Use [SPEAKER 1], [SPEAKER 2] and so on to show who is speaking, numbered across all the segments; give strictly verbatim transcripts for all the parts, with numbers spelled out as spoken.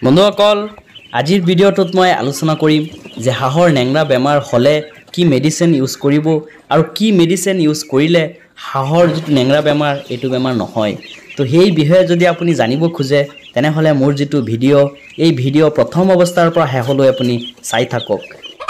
[SPEAKER 1] বন্ধুসকল আজিৰ ভিডিঅ'টোত মই আলোচনা কৰিম যে হাঁহৰ নেংৰা বেমাৰ হলে কি মেডিচিন ইউজ কৰিব আৰু কি মেডিচিন ইউজ কৰিলে হাঁহৰ যেটো নেংৰা বেমাৰ এটো বেমাৰ নহয়। তো সেই বিষয়ে যদি আপুনি জানিব খোজে তেনেহলে মোৰ যেটো ভিডিঅ' এই ভিডিঅ' প্ৰথম অৱস্থাৰ পৰা শেষলৈ আপুনি চাই থাকক।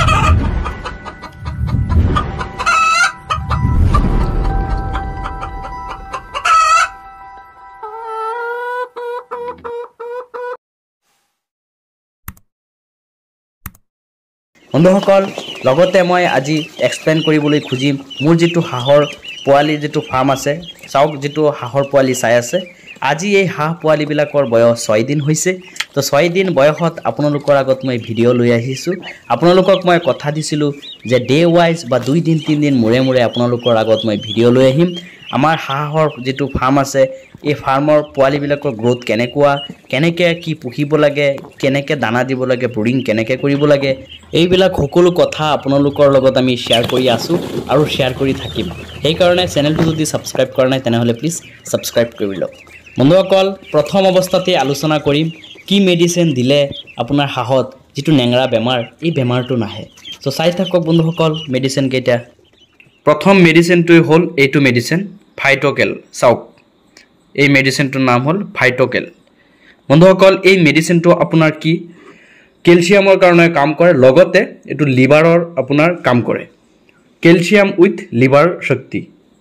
[SPEAKER 1] বন্ধুসকল লগতে মই আজি এক্সপ্লেইন কৰিবলৈ খুজিম মোৰ যেটো হাঁহৰ পোৱালি যেটো ফাৰ্ম আছে চাওক যেটো হাঁহৰ পোৱালি চাই আছে আজি এই হাঁহ পোৱালি বিলাকৰ বয়স ছয় দিন হৈছে। তো ছয় দিন বয়সত আপোনালোকৰ আগত মই ভিডিঅ' লৈ আহিছো। আপোনালোকক মই কথা দিছিলো যে ডে ওয়াইজ বা দুই দিন তিন দিন মুৰে মুৰে আপোনালোকৰ আগত মই ভিডিঅ' লৈ আহিম। আমাৰ হাঁহৰ যেটো ফাৰ্ম আছে এই ফাৰ্মৰ পোৱালি বিলাকৰ গ্ৰোথ কেনেকুৱা কেনেকে কি পুহিব লাগে কেনেকে দানা দিব লাগে ব্ৰুডিং কেনেকে কৰিব লাগে এইবিলাক সকলো কথা আপোনালোকৰ লগত আমি শেয়াৰ কৰি আছো আৰু শেয়াৰ কৰি থাকিম। এই কাৰণে চেনেলটো যদি সাবস্ক্ৰাইব কৰা নাই তেনেহলে প্লিজ সাবস্ক্ৰাইব কৰি লওক। বন্ধুসকল প্ৰথম অৱস্থাতে আলোচনা কৰিম কি মেডিচিন দিলে আপোনাৰ হাঁহত যেটো নেংৰা বেমাৰ এই বেমাৰটো নাহে। সো চাই থাকক বন্ধুসকল মেডিচিন কেইটা। প্ৰথম মেডিচিনটো হ'ল এইটো মেডিচিন ফাইটোকেল। চাওক এই মেডিচিনটোৰ নাম হ'ল ফাইটোকেল। বন্ধুসকল এই মেডিচিনটো আপোনাৰ কি ক্যালসিয়ামৰ কাৰণে কাম কৰে লগতে এটো লিভাৰৰ আপোনাৰ কাম কৰে। ক্যালসিয়াম উইথ লিভাৰ শক্তি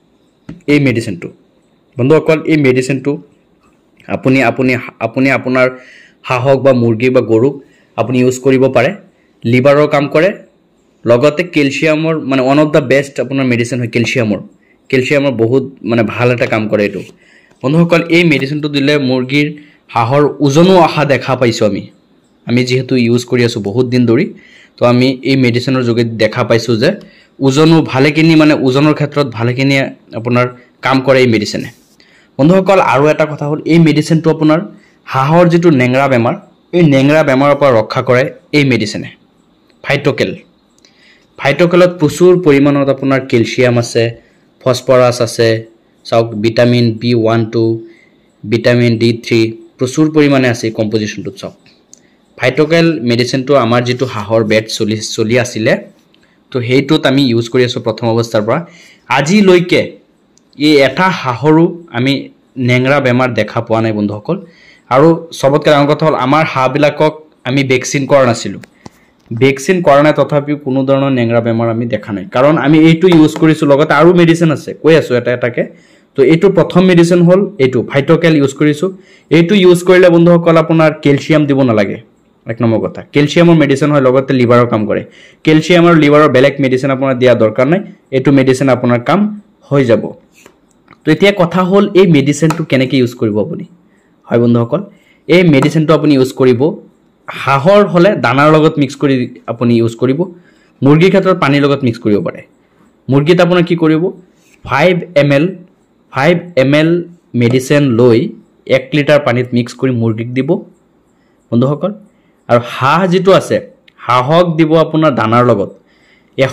[SPEAKER 1] এই মেডিচিনটো। বন্ধুসকল এই মেডিচিনটো আপুনি আপুনি আপুনি আপোনাৰ হাঁহক বা মুৰ্গী বা গৰুক আপুনি ইউজ কৰিব পাৰে। লিভাৰৰ কাম কৰে লগতে ক্যালসিয়ামৰ মানে ওয়ান অফ দা বেস্ট আপোনাৰ মেডিচিন হয় ক্যালসিয়ামৰ। ক্যালসিয়ামৰ বহুত মানে ভাল এটা কাম কৰে এটো। বন্ধুসকল এই মেডিচিনটো দিলে মুৰ্গীৰ হাঁহৰ ওজনো আহা দেখা পাইছো আমি আমি যেহেতু ইউজ কৰি আছো বহুত দিন ধৰি। তো আমি এই মেডিচিনৰ যোগেদি দেখা পাইছো যে ওজনো ভালেখিনি মানে ওজনৰ ক্ষেত্ৰত ভালেখিনি আপোনাৰ কাম কৰে এই মেডিচিনে। বন্ধুসকল আৰু এটা কথা হ'ল এই মেডিচিনটো আপোনাৰ হাঁহৰ যেটো নেংৰা বেমাৰ এই নেংৰা বেমাৰৰ পৰা ৰক্ষা কৰে এই মেডিচিনে ফাইটোকেল। ফাইটোকেলত প্ৰচুৰ পৰিমাণত আপোনাৰ ক্যালসিয়াম আছে ফসফৰাছ আছে চাওক vitamin B one two vitamin D three প্ৰচুৰ পৰিমাণে আছে কম্পোজিশনটো। চাওক ফাইটোকেল মেডিচিনটো আমাৰ যেটো হাঁহৰ বেট চলি চলি আছিল তো হেইটোত আমি ইউজ কৰি আছো প্ৰথম অৱস্থাৰ পৰা আজি লৈকে এই এটা হাঁহৰো আমি নেংৰা বেমাৰ দেখা পোৱা নাই বন্ধুসকল। আৰু সবতকৈ ডাঙৰ কথা হ'ল আমাৰ হাঁহবিলাকক আমি ভ্যাকচিন কৰা নাছিলো। ভ্যাকচিন কৰা নাই তথাপিও কোনো ধৰণৰ নেংৰা বেমাৰ আমি দেখা নাই কাৰণ আমি এইটো ইউজ কৰিছো লগতে আৰু মেডিচিন আছে কৈ আছো এটা এটাকে। তো এইটো প্ৰথম মেডিচিন হ'ল এইটো ফাইটোকেল ইউজ কৰিছো। এইটো ইউজ কৰিলে বন্ধুসকল আপোনাৰ ক্যালসিয়াম দিব নালাগে এক নম্বৰ কথা। ক্যালসিয়ামৰ মেডিচিন হয় লগতে লিভাৰৰ কাম কৰে। ক্যালসিয়াম আৰু লিভাৰৰ বেলেগ মেডিচিন আপোনাৰ দিয়া দৰকাৰ নাই এইটো মেডিচিন আপোনাৰ কাম হৈ যাব। তো এতিয়া কথা হ'ল এই মেডিচিনটো কেনেকৈ ইউজ কৰিব আপুনি হয় বন্ধুসকল। এই মেডিচিনটো আপুনি ইউজ কৰিব হাঁহৰ হলে দানাৰ লগত মিক্স কৰি আপুনি ইউজ কৰিব। মুৰ্গীৰ ক্ষেত্ৰত পানীৰ লগত মিক্স কৰিব পাৰে। মুৰ্গীত আপোনাৰ কি কৰিব five M L five M L medicine লৈ এক লিটাৰ পানীত মিক্স কৰি মুৰ্গীক দিব বন্ধুসকল। আৰু হাঁহ যেটো আছে হাঁহক দিব আপোনাৰ দানাৰ লগত এশ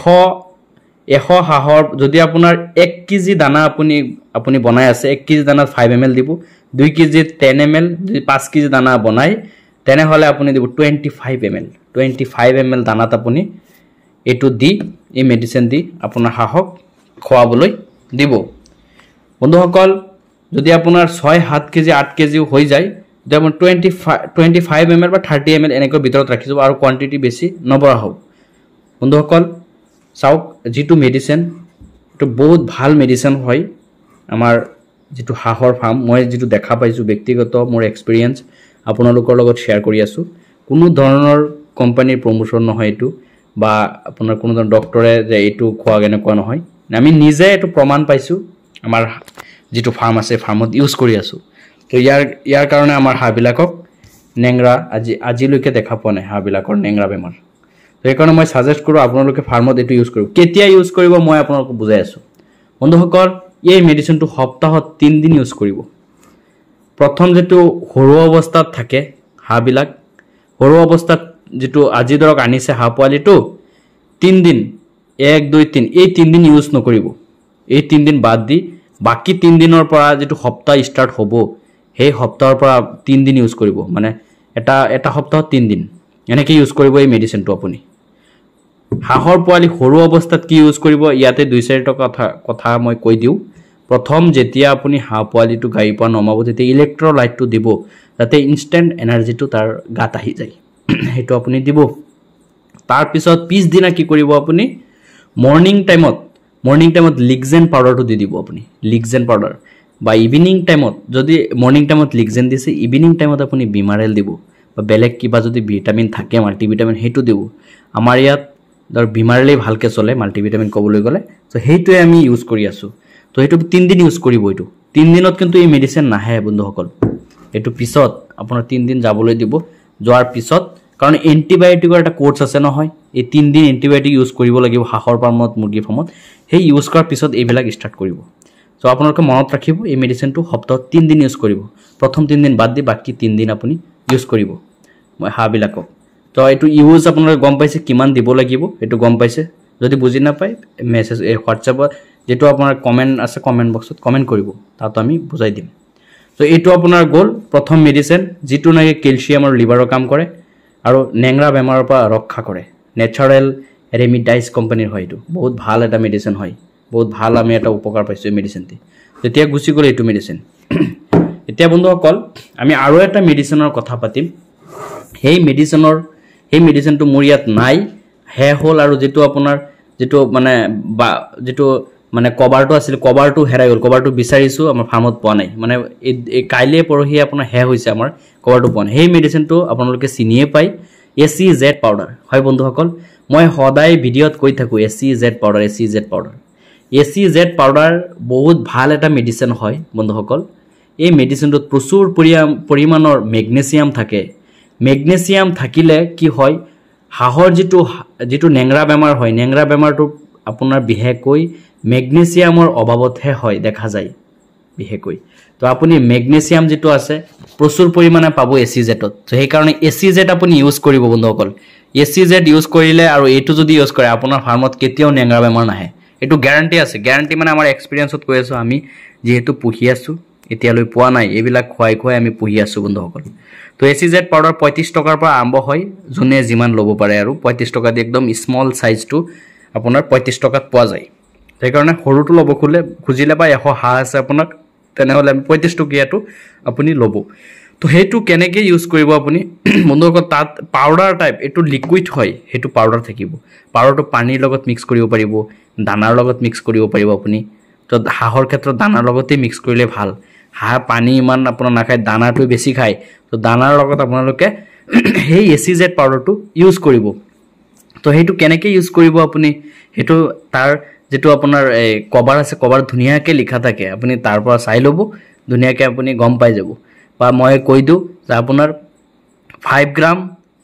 [SPEAKER 1] এশ হাঁহৰ যদি আপোনাৰ এক কেজি দানা আপুনি আপুনি বনাই আছে এক কেজি দানাত ফাইভ এম এল দিব। দুই কেজিত টেন এম এল যদি পাঁচ কেজি দানা বনাই তেনেহলে আপুনি দিব twenty five M L twenty five M L দানাত আপুনি এইটো দি এই মেডিচিন দি আপোনাৰ হাঁহক খোৱাবলৈ দিব বন্ধুসকল। যদি আপোনাৰ ছয় সাত কেজি আঠ কেজিও হৈ যায় যেমন twenty five twenty five M L বা থাৰ্টি এম এল এনেকৈ ভিতৰত ৰাখি যাব আৰু কোৱান্টিটি বেছি নবঢ়াও বন্ধুসকল। চাওক যেটো মেডিচিন এটো বহুত ভাল মেডিচিন হয় আমাৰ যেটো হাঁহৰ ফাৰ্ম মই যেটো দেখা পাইছো ব্যক্তিগত মোৰ এক্সপেৰিয়েন্স আপোনালোকৰ লগত শেয়াৰ কৰি আছো। কোনো ধৰণৰ কোম্পানীৰ প্ৰমোশন নহয় এটো বা আপোনাৰ কোনো ধৰণৰ ডক্টৰে যে এইটো খোৱা কেনেকুৱা নহয় আমি নিজে এটো প্ৰমাণ পাইছো আমাৰ যেটো ফাৰ্ম আছে ফাৰ্মত ইউজ কৰি আছো। তো ইয়াৰ ইয়াৰ কাৰণে আমাৰ হাঁহবিলাকক নেংৰা আজি আজিলৈকে দেখা পোৱা নাই হাঁহবিলাকৰ নেংৰা বেমাৰ। তো এইকাৰণে মই সাজেষ্ট কৰো আপোনালোকে ফাৰ্মত এটো ইউজ কৰিব। কেতিয়া ইউজ কৰিব মই আপোনালোকক বুজাই আছো বন্ধুসকল। এই মেডিচিনটো সপ্তাহত তিন দিন ইউজ কৰিব। প্ৰথম যেটো সৰু অৱস্থাত থাকে হাঁহবিলাক সৰু অৱস্থাত যেটো আজি ধৰক আনিছে হাঁহ পোৱালিটো তিন দিন এক দুই তিন এই তিন দিন ইউজ নকৰিব। এই তিন দিন বাদ দি বাকি তিন দিনৰ পৰা যেটো সপ্তাহ ষ্টাৰ্ট হ'ব সেই সপ্তাহৰ পৰা তিন দিন ইউজ কৰিব মানে এটা এটা সপ্তাহত তিন দিন এনেকৈ ইউজ কৰিব এই মেডিচিনটো আপুনি হাঁহৰ পোৱালি সৰু অৱস্থাত কি ইউজ কৰিব ইয়াতে দুই চাৰিটা কথা কথা মই কৈ দিওঁ প্ৰথম যেতিয়া আপুনি হাঁহ পোৱালিটো গাড়ীৰ পৰা নমাব তেতিয়া ইলেক্ট্ৰলাইটটো দিব যাতে ইনষ্টেণ্ট এনাৰ্জিটো তাৰ গাত আহি যায় সেইটো আপুনি দিব তাৰ পিছত পিছ দিনা কি কৰিব আপুনি মৰ্নিং টাইমত মৰ্নিং টাইমত লিগজেন পাউডাৰটো দি দিব আপুনি লিগজেন পাউডাৰ বা ইভিনিং টাইমত যদি মৰ্নিং টাইমত লিগজেন দিছে ইভিনিং টাইমত আপুনি বিমাৰেল দিব বা বেলেগ কিবা যদি ভিটামিন থাকে মাল্টিভিটামিন সেইটো দিব আমাৰ ইয়াত ধৰ বিমাৰেলে ভালকে চলে মাল্টিভিটামিন ক'বলৈ গ'লে তো সেইটোৱে আমি ইউজ কৰি আছো তো সেইটো তিন দিন ইউজ কৰিব এইটো তিন দিনত কিন্তু এই মেডিচিন নাহে বন্ধুসকল এইটো পিছত আপোনাৰ তিন দিন যাবলৈ দিব যোৱাৰ পিছত কাৰণ এন্টিবায়োটিকৰ এটা কোৰ্স আছে নহয় এই তিন দিন এন্টিবায়োটিক ইউজ কৰিব লাগিব হাঁহৰ ফাৰ্মত মুৰ্গী ফাৰ্মত সেই ইউজ কৰাৰ পিছত এইবিলাক ষ্টাৰ্ট কৰিব সো আপোনালোকে মনত ৰাখিব এই মেডিচিনটো সপ্তাহত তিন দিন ইউজ কৰিব প্ৰথম তিন দিন বাদ দি বাকি তিন দিন আপুনি ইউজ কৰিব মই হাঁহবিলাকক তো এইটো ইউজ আপোনালোকে গম পাইছে কিমান দিব লাগিব এইটো গম পাইছে যদি বুজি নাপায় মেছেজ এই হোৱাটছএপত যেটো আপোনাৰ কমেন্ট আছে কমেন্ট বক্সত কমেন্ট কৰিব তাত আমি বুজাই দিম তো এইটো আপোনাৰ গোল প্ৰথম মেডিচিন যেটো নাকি ক্যালসিয়াম আৰু লিভাৰৰ কাম কৰে আৰু নেংৰা বেমাৰৰ পৰা ৰক্ষা কৰে নেচাৰেল ৰেমিডাইজ কোম্পানীৰ হয় এইটো বহুত ভাল এটা মেডিচিন হয় বহুত ভাল আমি এটা উপকাৰ পাইছো এই মেডিচিনটি তেতিয়া গুছি গ'ল এইটো মেডিচিন এতিয়া বন্ধুসকল আমি আৰু এটা মেডিচিনৰ কথা পাতিম সেই মেডিচিনৰ এই মেডিচিনটো মোৰ ইয়াত নাই হে হল আৰু যেটো আপোনাৰ যেটো মানে যেটো মানে কভাৰটো আছিল কভাৰটো হেৰাই গ'ল কভাৰটো বিচাৰিছো আমাৰ ফাৰ্মত পোৱা নাই মানে এই কাইলে পৰহি আপোনাৰ হে হৈছে আমাৰ কভাৰটো পোৱা নাই সেই মেডিচিনটো আপোনালোকে চিনিয়ে পাই এচিজেড পাউডাৰ হয় বন্ধুসকল মই সদায় ভিডিঅত কৈ থাকো ACZ powder ACZ powder ACZ powder বহুত ভাল এটা মেডিচিন হয় বন্ধুসকল এই মেডিচিনটোত প্ৰচুৰ পৰিমাণৰ মেগনেছিয়াম থাকে মেগনেছিয়াম থাকিলে কি হয় হাঁহৰ যেটো যেটো নেংৰা বেমাৰ হয় নেংৰা বেমাৰটো আপোনাৰ বিহেকৈ মেগনেছিয়ামৰ অভাৱতহে হয় দেখা যায় বিহেকৈ তো আপুনি মেগনেছিয়াম যেটো আছে প্ৰচুৰ পৰিমাণে পাব এচিজেটত তো সেই কাৰণে এচিজেট আপুনি ইউজ কৰিব বন্ধুসকল এচিজেট ইউজ কৰিলে আৰু এটো যদি ইউজ কৰে আপোনাৰ ফাৰ্মত কেতিয়াও নেংৰা বেমাৰ নাহে এটো গ্যাৰান্টি আছে গ্যাৰান্টি মানে আমাৰ এক্সপেৰিয়েন্সত কৈ আছো আমি যেহেতু পুহি আছো এতিয়ালৈ পোৱা নাই এবিলাক খুৱাই খুৱাই আমি পুহি আছো বন্ধুসকল তো এচিজেড পাউডাৰ পঁয়ত্ৰিশ টকাৰ পৰা আৰম্ভ হয় জুনে যিমান ল'ব পাৰে আৰু পঁয়ত্ৰিশ টকা দি একদম স্মল সাইজটো আপোনাৰ পঁয়ত্ৰিশ টকাত পোৱা যায় সেই কাৰণে সৰুটো ল'ব খুলে খুজিলে বা এশ হাঁহ আছে আপোনাক তেনেহলে পঁয়ত্ৰিশ টকীয়াটো আপুনি ল'ব তো হেতু কেনেকৈ ইউজ কৰিব আপুনি বন্ধুসকল তাত পাউডাৰ টাইপ এটো লিকুইড হয় হেতু পাউডাৰ থাকিব পাউডাৰটো পানীৰ লগত মিক্স কৰিব পাৰিব দানাৰ লগত মিক্স কৰিব পাৰিব আপুনি তো হাঁহৰ ক্ষেত্ৰত দানাৰ লগতে মিক্স কৰিলে ভাল হাঁহ পানী ইমান আপোনাৰ নাখায় দানাটো বেছি খায় তো দানাৰ লগত আপোনালোকে সেই এচিজেড পাউডাৰটো ইউজ কৰিব তো হেতু কেনেকৈ ইউজ কৰিব আপুনি হেতু তাৰ যেটো আপোনাৰ কভাৰ আছে কভাৰ ধুনিয়াকৈ লিখা থাকে আপুনি তাৰ পৰা চাই ল'ব ধুনিয়াকৈ আপুনি গম পাই যাব বা মই কৈ দিও যে আপোনাৰ পাঁচ গ্ৰাম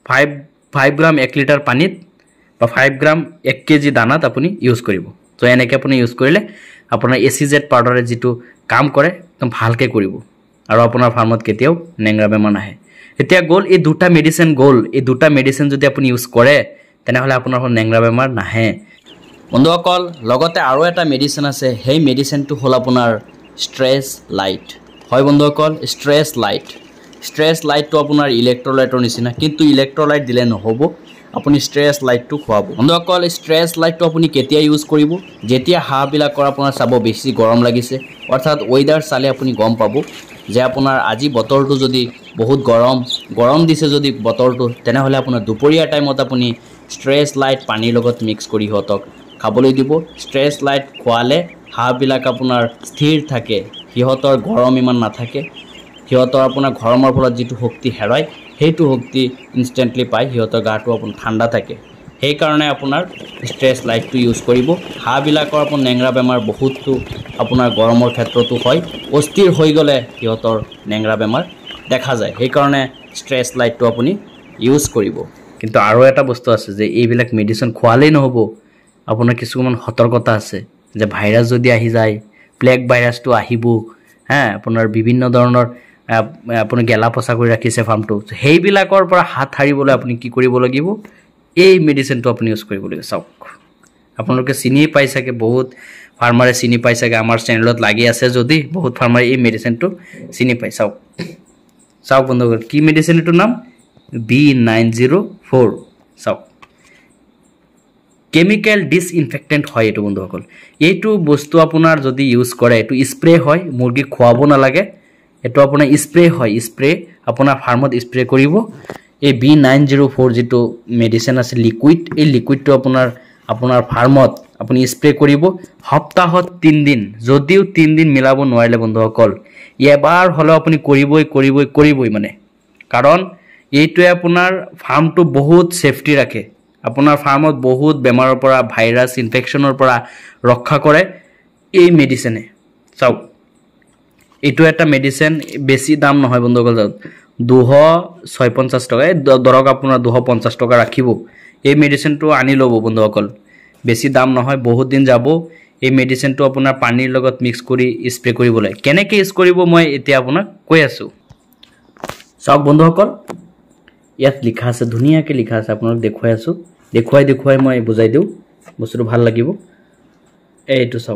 [SPEAKER 1] পাঁচ গ্ৰাম এক লিটাৰ পানীত বা পাঁচ গ্ৰাম এক কেজি দানাত আপুনি ইউজ কৰিব তো এনেকৈ আপুনি ইউজ কৰিলে আপোনাৰ এচিজেড পাউডাৰে যেটো কাম কৰে একদম ভালকৈ কৰিব আৰু আপোনাৰ ফাৰ্মত কেতিয়াও নেংৰা বেমাৰ নাহে এতিয়া গোল এই দুটা মেডিচিন গোল এই দুটা মেডিচিন যদি আপুনি ইউজ কৰে তেনেহলে আপোনাৰ নেংৰা বেমাৰ নাহে বন্ধুসকল লগতে আৰু এটা মেডিচিন আছে সেই মেডিচিনটো হল আপোনাৰ ষ্ট্ৰেছ লাইট হয় বন্ধুসকল ষ্ট্ৰেছ লাইট ষ্ট্ৰেছ লাইটটো আপোনাৰ ইলেক্ট্ৰলাইটৰ নিচিনা কিন্তু ইলেক্ট্ৰলাইট দিলে নহব আপুনি ষ্ট্ৰেছ লাইটটো খুৱাব বন্ধুসকল ষ্ট্ৰেছ লাইটটো আপুনি কেতিয়া ইউজ কৰিব যেতিয়া হাঁহবিলাকৰ আপোনাৰ চাব বেছি গৰম লাগিছে অৰ্থাৎ ওয়েদাৰ চালে আপুনি গম পাব যে আপোনাৰ আজি বতৰটো যদি বহুত গৰম গৰম দিছে যদি বতৰটো তেনেহলে আপোনাৰ দুপৰীয়া টাইমত আপুনি ষ্ট্ৰেছ লাইট পানীৰ লগত মিক্স কৰি হতক খাবলৈ দিব ষ্ট্ৰেছ লাইট খোৱালে হাঁহবিলাক আপোনাৰ স্থিৰ থাকে হিহতৰ গৰম ইমান নাথাকে হিহতৰ আপোনাৰ গৰমৰ ফলত যেটো শক্তি হেৰাই হেতু শক্তি ইনষ্টেন্টলি পায় হিহতৰ গাটো আপোনাৰ ঠাণ্ডা থাকে সেই কাৰণে আপোনাৰ ষ্ট্ৰেছ লাইটটো ইউজ কৰিব হাঁহবিলাকৰ আপোনাৰ নেংৰা বেমাৰ বহুতটো আপোনাৰ গৰমৰ ক্ষেত্ৰতো হয় অস্থিৰ হৈ গলে হিহতৰ নেংৰা বেমাৰ দেখা যায় সেই কাৰণে ষ্ট্ৰেছ লাইটটো আপুনি ইউজ কৰিব কিন্তু আৰু এটা বস্তু আছে যে এইবিলাক মেডিচিন খোৱালেই নহব আপোনাৰ কিছুমান সতৰ্কতা আছে যে ভাইৰাছ যদি আহি যায় প্লেগ ভাইৰাছটো আহিব হ্যাঁ আপোনাৰ বিভিন্ন ধৰণৰ আপুনি গেলা পচা কৰি ৰাখিছে ফাৰ্মটো সেইবিলাকৰ পৰা হাত হাৰিবলৈ আপুনি কি কৰিব লাগিব এই মেডিচিনটো আপুনি ইউজ কৰিব লাগিব চাওক আপোনালোকে চিনি পাই থাকে বহুত ফাৰ্মাৰে চিনি পাই থাকে আমাৰ চেনেলত লাগি আছে যদি বহুত ফাৰ্মাৰে এই মেডিচিনটো চিনি পাই চাওক চাওক বন্ধুসকল কি মেডিচিন এটো নাম বি নাইন জিৰ' ফ'ৰ চাওক কেমিকেল ডিসইনফেক্টেন্ট হয় এইটো বন্ধুসকল এইটো বস্তু আপোনাৰ যদি ইউজ কৰে এইটো স্প্ৰে হয় মুৰ্গী খোৱাব নালাগে এটো আপোনাৰ স্প্ৰে হয় স্প্ৰে আপোনাৰ ফাৰ্মত স্প্ৰে কৰিব এই বি নাইন জিৰ' ফ'ৰ যেটো মেডিসিন আছে লিকুইড এই লিকুইডটো আপোনাৰ আপোনাৰ ফাৰ্মত আপুনি স্প্ৰে কৰিব সপ্তাহত তিন দিন যদিও তিন দিন মিলাব নোৱাৰিলে বন্ধুসকল এবাৰ হলো আপুনি কৰিবই কৰিবই কৰিবই মানে কাৰণ এইটোৱে আপোনাৰ ফাৰ্মটো বহুত সেফটি ৰাখে আপোনাৰ ফাৰ্মত বহুত বেমাৰৰ পৰা ভাইৰাছ ইনফেকচনৰ পৰা ৰক্ষা কৰে এই মেডিসিনে চাওক এইটো এটা মেডিসিন বেছি দাম নহয় বন্ধুসকল দুশ ছয়পঞ্চাছ টকা দৰক আপোনাৰ দুশ পঞ্চাছ টকা ৰাখিব এই মেডিসিনটো আনি লব বন্ধুসকল বেছি দাম নহয় বহুত দিন যাব এই মেডিসিনটো আপোনাৰ পানীৰ লগত মিক্স কৰি স্প্ৰে কৰিবলৈ কেনেকৈ ইউজ কৰিব মই এতিয়া আপোনাক কৈ আছো চাওক বন্ধুসকল ইয়াত লিখা আছে ধুনিয়াকৈ লিখা আছে আপোনাক দেখুৱাই আছো দেখুৱাই দেখুৱাই মই বুজাই দিও বস্তুটো ভাল লাগিব এইটো চাওক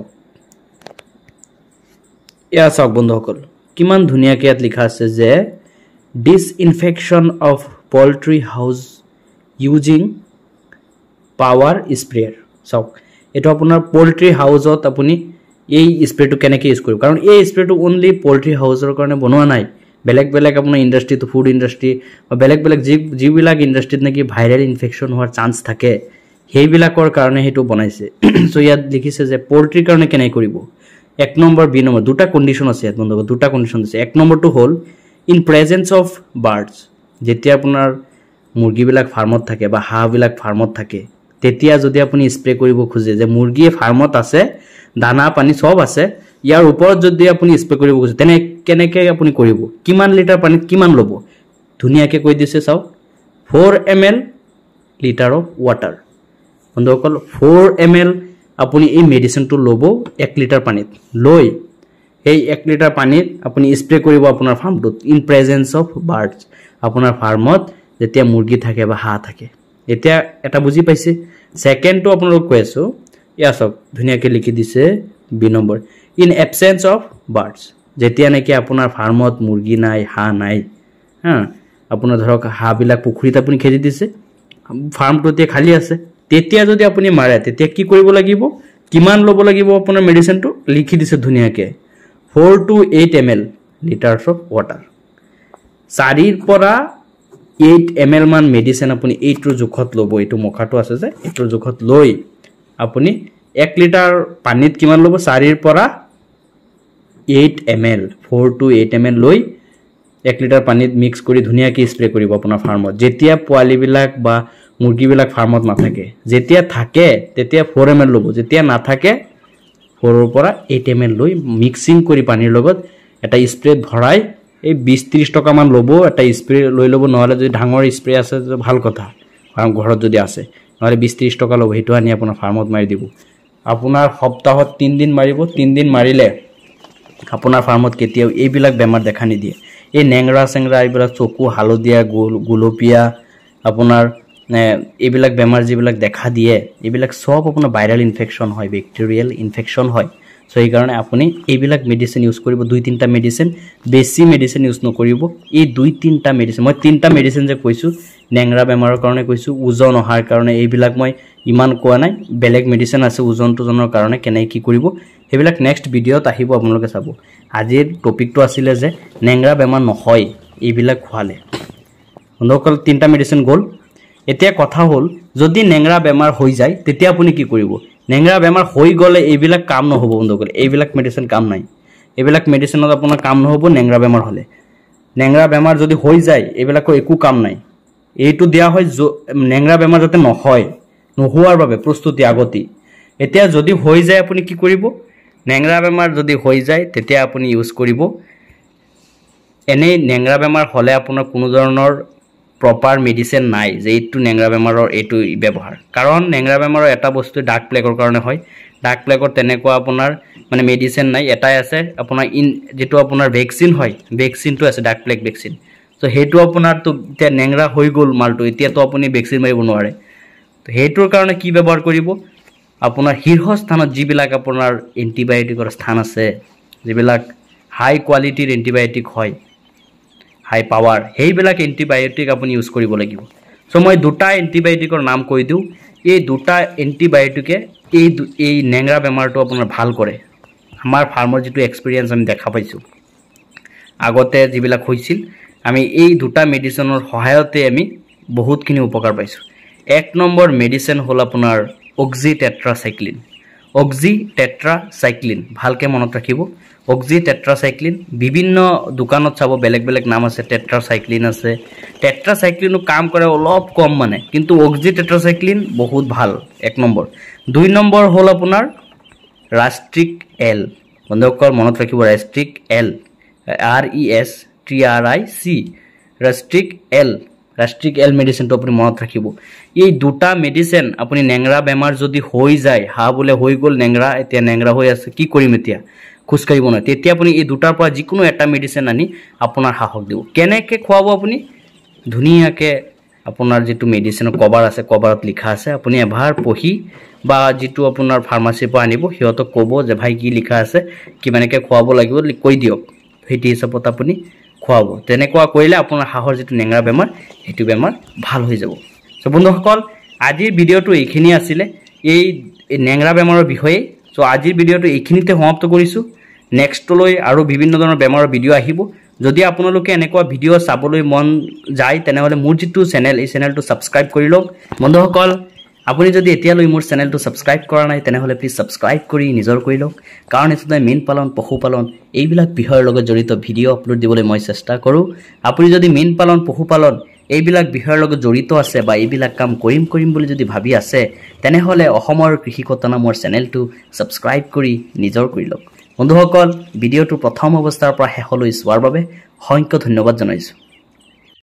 [SPEAKER 1] ইয়া চাওক বন্ধুসকল কিমান ধুনিয়াকৈ ইয়াত লিখা আছে যে disinfection of poultry house using power sprayer চাওক এটা আপোনাৰ পোল্ট্ৰি হাউসত আপুনি এই স্প্ৰেটো কেনেকৈ ইউজ কৰিব কাৰণ এই স্প্ৰেটো অনলি পোল্ট্ৰি হাউসৰ কাৰণে বনোৱা নাই বেলেগ বেলেগ আপোনাৰ ইন্ডাস্ট্ৰি তো ফুড ইন্ডাস্ট্ৰি বা বেলেগ বেলেগ যিবিলাক ইন্ডাস্ট্ৰিত নেকি ভাইৰাল ইনফেকশন হোৱাৰ চান্স থাকে সেইবিলাকৰ কাৰণে হেতু বনাইছে সো ইয়াত লিখিছে যে পোল্ট্ৰিৰ কাৰণে কেনে কৰিব এক নম্বৰ বি নম্বৰ দুটা কন্ডিশন আছে ইয়াত বন্ধু দুটা কন্ডিশন আছে এক নম্বৰটো হল ইন প্ৰেজেন্স অফ বাৰ্ডস যেতিয়া আপোনাৰ মুৰ্গীবিলাক ফাৰ্মত থাকে বা হাঁহবিলাক ফাৰ্মত থাকে তেতিয়া যদি আপুনি স্প্ৰে কৰিব খুজে যে মুৰ্গী ফাৰ্মত আছে দানা পানী সব আছে ইয়াৰ ওপৰত যদি আপুনি স্প্ৰে কৰিব খুজে তেনে কেনেকৈ আপুনি কৰিব কিমান লিটাৰ পানীত কিমান লব ধুনিয়াকৈ কৈ দিছে চাও four milliliters litre of water বন্ধুসকল four milliliters আপুনি এই মেডিসিনটো লব এক লিটাৰ পানীত লৈ এই এক লিটাৰ পানীত আপুনি স্প্ৰে কৰিব আপোনাৰ ফাৰ্মটোত ইন প্ৰেজেন্স অফ বাৰ্ডস আপোনাৰ ফাৰ্মত যেতিয়া মুৰ্গী থাকে বা হাঁহ থাকে এতিয়া এটা বুজি পাইছে সেকেন্ডটো আপোনালোক কৈ আছো ইয়া সব ধুনিয়াকৈ লিখি দিছে বি নম্বৰ ইন এবসেন্স অফ বাৰ্ডস যেতিয়া নেকি আপোনাৰ ফাৰ্মত মুৰ্গী নাই হাঁহ নাই হা আপোনাৰ ধৰক হাঁহবিলাক পুখুৰীত আপুনি খেলি দিছে ফাৰ্মটোতে খালি আছে তেতিয়া যদি আপুনি মাৰে তেতিয়া কি কৰিব লাগিব কিমান লব লাগিব আপোনাৰ মেডিসিনটো লিখি দিছে ধুনিয়াকৈ four to eight milliliters litres of water চাৰিৰ পৰা eight milliliters মান মেডিসিন আপুনি এইটো জোখত লব এইটো মখাটো আছে যে এইটো জোখত লৈ আপুনি এক লিটাৰ পানীত কিমান লব চাৰিৰ পৰা eight milliliters four to eight milliliters লৈ এক লিটাৰ পানীত মিক্স কৰি ধুনিয়াকৈ স্প্ৰে কৰিব আপোনাৰ ফাৰ্মত যেতিয়া পোৱালিবিলাক বা মুৰ্গীবিলাক ফাৰ্মত নাথাকে যেতিয়া থাকে তেতিয়া four milliliters লব যেতিয়া নাথাকে four ৰ পৰা eight milliliters লৈ মিক্সিং কৰি পানীৰ লগত এটা স্প্ৰে ভৰাই এই বিশ ত্ৰিশ টকা মান লব এটা স্প্ৰে লৈ লব নহলে যদি ডাঙৰ স্প্ৰে আছে ভাল কথা ফাৰ্ম ঘৰত যদি আছে নহলে বিশ ত্ৰিশ টকা লব হেতু আনি আপোনাৰ ফাৰ্মত মাৰি দিব আপোনাৰ সপ্তাহত তিন দিন মাৰিব তিন দিন মাৰিলে আপোনাৰ ফাৰ্মত কেতিয়াও এইবিলাক বেমাৰ দেখা নিদিয়ে এই নেংৰা চেংৰা এইবিলাক চকু হালদিয়া গুলপীয়া আপোনাৰ এইবিলাক বেমাৰ যিবিলাক দেখা দিয়ে এইবিলাক সব আপোনাৰ ভাইৰাল ইনফেকশন হয় ব্যাকটেৰিয়াল ইনফেকশন হয় সো এই কাৰণে আপুনি এইবিলাক মেডিসিন ইউজ কৰিব দুই তিনটা মেডিসিন বেছি মেডিসিন ইউজ নকৰিব এই দুই তিনটা মেডিসিন মই তিনটা মেডিসিন যে কৈছো নেংৰা বেমাৰৰ কাৰণে কৈছো ওজন অহাৰ কাৰণে এইবিলাক মই ইমান কোৱা নাই বেলেগ মেডিসিন আছে ওজনটো জনৰ কাৰণে কেনে কি কৰিব হেবিলাক নেক্সট ভিডিওত আহিব আপোনালোকে চাব আজিৰ টপিকটো আছিল যে নেংৰা বেমাৰ নহয় এইবিলাক খোৱালে বন্ধুসকল তিনটা মেডিসিন গল এতিয়া কথা হল যদি নেংৰা বেমাৰ হৈ যায় তেতিয়া আপুনি কি কৰিব নেংৰা বেমাৰ হৈ গলে এইবিলাক কাম নহব বন্ধুসকল এইবিলাক মেডিসিন কাম নাই এইবিলাক মেডিসিনত আপোনাৰ কাম নহব নেংৰা বেমাৰ হলে নেংৰা বেমাৰ যদি হৈ যায় এইবিলাকৰ একো কাম নাই এইটো দিয়া হয় নেংৰা বেমাৰ যাতে নহয় নোহোৱাৰ বাবে প্ৰস্তুতি আগতি এতিয়া যদি হৈ যায় আপুনি কি কৰিব নেংৰা বেমাৰ যদি হৈ যায় তেতিয়া আপুনি ইউজ কৰিব এনে নেংৰা বেমাৰ হলে আপোনাৰ কোনো ধৰণৰ proper medicine নাই যে এইটো নেংৰা বেমাৰৰ এইটো ব্যৱহাৰ কাৰণ নেংৰা বেমাৰৰ এটা বস্তু ডাৰ্ক প্লেগৰ কাৰণে হয় ডাৰ্ক প্লেগৰ তেনেকুৱা আপোনাৰ মানে মেডিসিন নাই এটাই আছে আপোনাৰ ইন যেটো আপোনাৰ ভ্যাকচিন হয় ভ্যাকচিনটো আছে ডাৰ্ক প্লেগ ভ্যাকচিন সো হেতু আপোনাৰ তো তে নেংৰা হৈ গল মালটো এতিয়া তো আপুনি ভ্যাকচিন মাৰিব নোৱাৰে তো হেতুৰ কাৰণে কি ব্যৱহাৰ কৰিব আপোনাৰ শীৰ্ষস্থানত যিবিলাক আপোনাৰ এন্টিবায়োটিকৰ স্থান আছে যিবিলাক হাই কোৱালিটিৰ এন্টিবায়োটিক হয় হাই পাৱাৰ সেইবিলাক এণ্টিবায়'টিক আপুনি ইউজ কৰিব লাগিব সো মই দুটা এণ্টিবায়'টিকৰ নাম কৈ দিওঁ এই দুটা এণ্টিবায়'টিকে এই এই নেংৰা বেমাৰটো আপোনাৰ ভাল কৰে আমাৰ ফাৰ্মৰ যেটো এক্সপেৰিয়েন্স আমি দেখা পাইছো আগতে যিবিলাক হৈছিল আমি এই দুটা মেডিচিনৰ সহায়তে আমি বহুতখিনি উপকাৰ পাইছো এক নম্বৰ মেডিচিন হল আপোনাৰ অক্সি টেট্ৰাসাইক্লিন অক্সি টেট্ৰাসাইক্লিন ভালকে মনত ৰাখিব অক্সি টেট্ৰাসাইক্লিন বিভিন্ন দোকানত চাব বেলেগ বেলেগ নাম আছে টেট্ৰাসাইক্লিন আছে টেট্ৰাসাইক্লিনো কাম কৰে অলপ কম মানে কিন্তু অক্সি টেট্ৰাসাইক্লিন বহুত ভাল এক নম্বৰ দুই নম্বৰ হল আপোনাৰ ৰাষ্ট্ৰিক এল বন্ধুসকল মনত ৰাখিব ৰাষ্ট্ৰিক L R E S T R I C ৰাষ্ট্ৰিক এল ৰাষ্ট্ৰিক এল মেডিচিনটো আপুনি মনত ৰাখিব এই দুটা মেডিচিন আপুনি নেংৰা বেমাৰ যদি হৈ যায় হা বলে হৈ গল নেংৰা এতিয়া নেংৰা হৈ আছে কি কৰিম এতিয়া খুস কাৰিব না তেতিয়া আপুনি এই দুটাৰ পৰা যিকোনো এটা মেডিচিন আনি আপোনাৰ হাহক দিব কেনেকে খুৱাব আপুনি ধুনিয়াকে আপোনাৰ যেটো মেডিচিনৰ কভাৰ আছে কভাৰত লিখা আছে আপুনি এবাৰ পঢ়ি বা যেটো আপোনাৰ ফাৰ্মাসিৰ পৰা আনিব হিয়তক ক'ব যে ভাই কি লিখা আছে কিমানকে খুৱাব লাগিব কৈ দিয়ক হেতি হিচাপত আপুনি খুৱাব তেনেকুৱা কৰিলে আপোনাৰ হাহৰ যেটো নেংৰা বেমাৰ হেতু বেমাৰ ভাল হৈ যাব সো বন্ধুসকল আজিৰ ভিডিওটো এইখিনি আছিল এই নেংৰা বেমাৰৰ বিষয়ে সো আজিৰ ভিডিওটো এইখিনিতে সমাপ্ত কৰিছো নেক্সট লৈ আৰু বিভিন্ন ধৰণৰ বেমাৰৰ ভিডিও আহিব যদি আপোনালোকে এনেকুৱা ভিডিও চাবলৈ মন যায় তেনেহলে মোৰ যেটো চেনেল এই চেনেলটো সাবস্ক্ৰাইব কৰি লওক বন্ধুসকল আপুনি যদি এতিয়ালৈ মোৰ চেনেলটো সাবস্ক্ৰাইব কৰা নাই তেনেহলে প্লিজ সাবস্ক্ৰাইব কৰি নিজৰ কৰি লওক কাৰণ এটোতে মীন পালন পশুপালন এইবিলাক বিষয়ৰ লগত জড়িত ভিডিও আপলোড দিবলৈ মই চেষ্টা কৰো আপুনি যদি মীন পালন পশুপালন এইবিলাক বিষয়ৰ লগত জড়িত আছে বা এইবিলাক কাম কৰিম কৰিম বুলি যদি ভাবি আছে তেনেহলে অসমৰ কৃষিকতা নামৰ চেনেলটো সাবস্ক্ৰাইব কৰি নিজৰ কৰি লওক বন্ধুসকল ভিডিওটো প্ৰথম অৱস্থাৰ পৰা শেষলৈ চোৱাৰ বাবে অসংখ্য ধন্যবাদ জনাইছো